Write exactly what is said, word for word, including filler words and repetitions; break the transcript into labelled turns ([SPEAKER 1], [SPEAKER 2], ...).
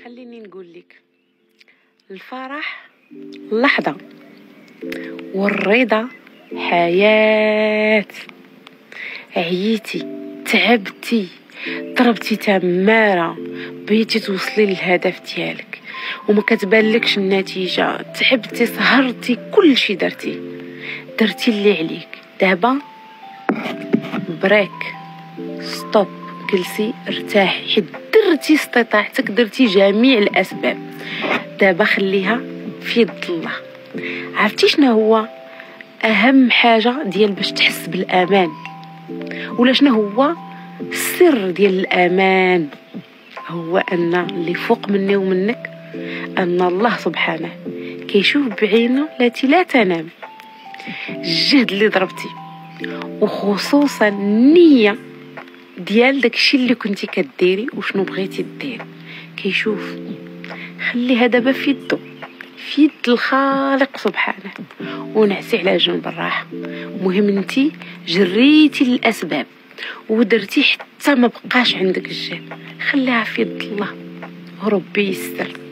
[SPEAKER 1] خليني نقول لك، الفرح لحظة والرضا حياة. عييتي، تعبتي، ضربتي تمارة، بغيتي توصلي للهدف ديالك وما كتبانلكش النتيجة، تعبتي، سهرتي، كل شي درتي درتي اللي عليك. دابا بريك، ستوب، جلسي، ارتاحي، حيت درتي استطاعتك، درتي جميع الاسباب. دابا خليها في يد الله. عرفتي شنو هو اهم حاجه ديال باش تحس بالامان؟ ولا شنو هو السر ديال الامان؟ هو ان اللي فوق مني ومنك، ان الله سبحانه كيشوف بعينه التي لا تنام الجهد اللي ضربتي، وخصوصا النيه ديال داكشي اللي كنتي كديري وشنو بغيتي ديري. كيشوف. خليها دابا في يدو، في يد الخالق سبحانه، ونعسي على جنب الراحه. مهم انتي جريتي الاسباب ودرتي حتى ما بقاش عندك الجهد، خليها في يد الله وربي يستر.